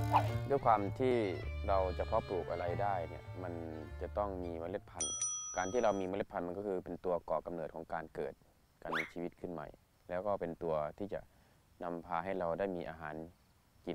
ด้วยความที่เราจะเพาะปลูกอะไรได้เนี่ยมันจะต้องมีเมล็ดพันธุ์การที่เรามีเมล็ดพันธุ์มันก็คือเป็นตัวก่อกำเนิดของการเกิดการมีชีวิตขึ้นใหม่แล้วก็เป็นตัวที่จะนำพาให้เราได้มีอาหารกิน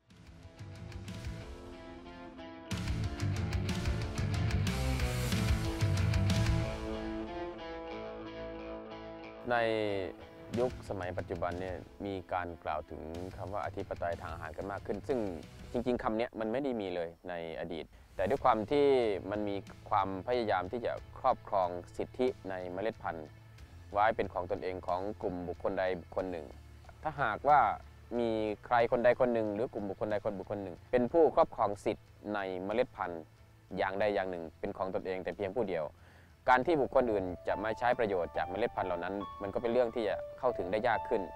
ในยุคสมัยปัจจุบันเนี่ยมีการกล่าวถึงคำว่าอธิปไตยทางอาหารกันมากขึ้นซึ่งจริงๆคำนี้มันไม่ได้มีเลยในอดีตแต่ด้วยความที่มันมีความพยายามที่จะครอบครองสิทธิในเมล็ดพันธุ์ไว้เป็นของตนเองของกลุ่มบุคคลใดบุคคลหนึ่งถ้าหากว่ามีใครคนใดคนหนึ่งหรือกลุ่มบุคคลใดบุคคลหนึ่งเป็นผู้ครอบครองสิทธิ์ในเมล็ดพันธุ์อย่างใดอย่างหนึ่งเป็นของตนเองแต่เพียงผู้เดียวการที่บุคคลอื่นจะมาใช้ประโยชน์จากเมล็ดพันธุ์เหล่านั้นมันก็เป็นเรื่องที่จะเข้าถึงได้ยากขึ้น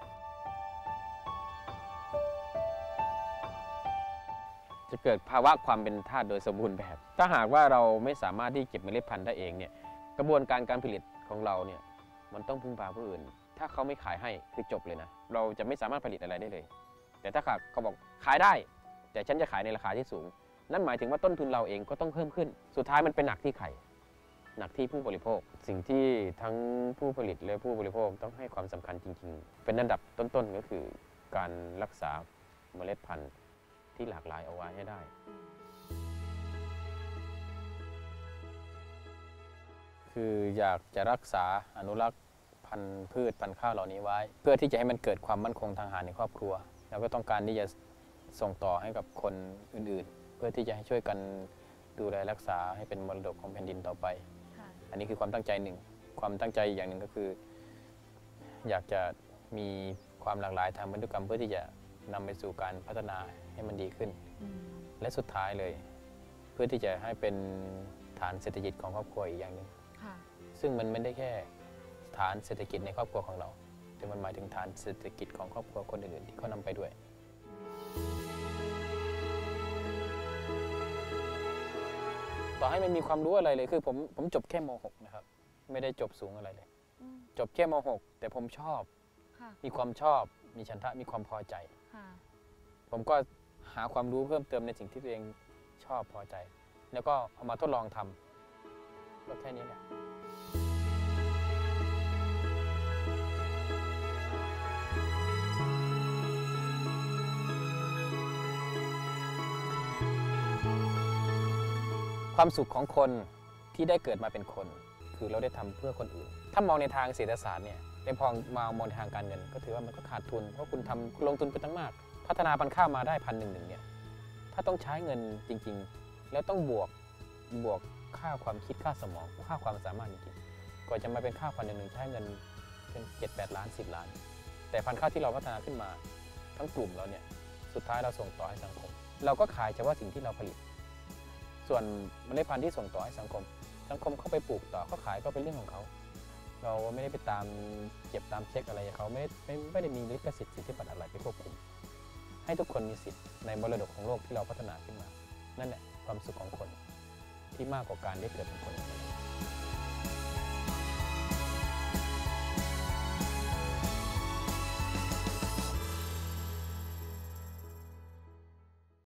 จะเกิดภาวะความเป็นทาสโดยสมบูรณ์แบบถ้าหากว่าเราไม่สามารถที่เก็บเมล็ดพันธุ์ได้เองเนี่ยกระบวนการผลิตของเราเนี่ยมันต้องพึ่งพาผู้อื่นถ้าเขาไม่ขายให้คือจบเลยนะเราจะไม่สามารถผลิตอะไรได้เลยแต่ถ้าเขาบอกขายได้แต่ฉันจะขายในราคาที่สูงนั่นหมายถึงว่าต้นทุนเราเองก็ต้องเพิ่มขึ้นสุดท้ายมันเป็นหนักที่ใครหนักที่ผู้บริโภคสิ่งที่ทั้งผู้ผลิตและผู้บริโภคต้องให้ความสำคัญจริงๆเป็นอันดับต้นๆก็คือการรักษาเมล็ดพันธุ์ที่หลากหลายเอาไว้ให้ได้คืออยากจะรักษาอนุรักษ์พันธุ์พืชพันธุ์ข้าวเหล่านี้ไว้เพื่อที่จะให้มันเกิดความมั่นคงทางอาหารในครอบครัวแล้วก็ต้องการที่จะส่งต่อให้กับคนอื่นๆเพื่อที่จะให้ช่วยกันดูแลรักษาให้เป็นมรดกของแผ่นดินต่อไปอันนี้คือความตั้งใจหนึ่งความตั้งใจอย่างหนึ่งก็คืออยากจะมีความหลากหลายทางพันธุกรรมเพื่อที่จะนำไปสู่การพัฒนาให้มันดีขึ้นและสุดท้ายเลยเพื่อที่จะให้เป็นฐานเศรษฐกิจของครอบครัวอีกอย่างหนึ่งซึ่งมันไม่ได้แค่ฐานเศรษฐกิจในครอบครัวของเราแต่มันหมายถึงฐานเศรษฐกิจของครอบครัวคนอื่นๆที่เขานำไปด้วยต่อให้ไม่มีความรู้อะไรเลยคือผมจบแค่ม .6 นะครับไม่ได้จบสูงอะไรเลยจบแค่ม .6 แต่ผมชอบมีความชอบมีฉันทะมีความพอใจผมก็หาความรู้เพิ่มเติมในสิ่งที่ตัวเองชอบพอใจแล้วก็เอามาทดลองทำก็แค่นี้แหละความสุขของคนที่ได้เกิดมาเป็นคนคือเราได้ทำเพื่อคนอื่นถ้ามองในทางเศรษฐศาสตร์เนี่ยในพอมองในทางการเงินก็ถือว่ามันก็ขาดทุนเพราะคุณลงทุนไปตั้งมากพัฒนาพันธุ์ข้าวมาได้1,100เนี่ยถ้าต้องใช้เงินจริงๆแล้วต้องบวกค่าความคิดค่าสมองค่าความสามารถจริงๆกว่าจะมาเป็นข้าว1,100ใช้เงินเป็น7-8 ล้าน10 ล้านแต่พันธุ์ข้าวที่เราพัฒนาขึ้นมาทั้งกลุ่มเราเนี่ยสุดท้ายเราส่งต่อให้สังคมเราก็ขายเฉพาะสิ่งที่เราผลิตส่วนเมล็ดพันธุ์ที่ส่งต่อให้สังคมเข้าไปปลูกต่อเขาขายก็เป็นเรื่องของเขาเราไม่ได้ไปตามเก็บตามเช็คอะไรเขาไม่ได้มีลิขสิทธิ์สิทธิบัตรอะไรไปควบคุมให้ทุกคนมีสิทธิ์ในมรดกของโลกที่เราพัฒนาขึ้นมานั่นแหละความสุขของคนที่มากกว่าการได้เกิดเป็นคน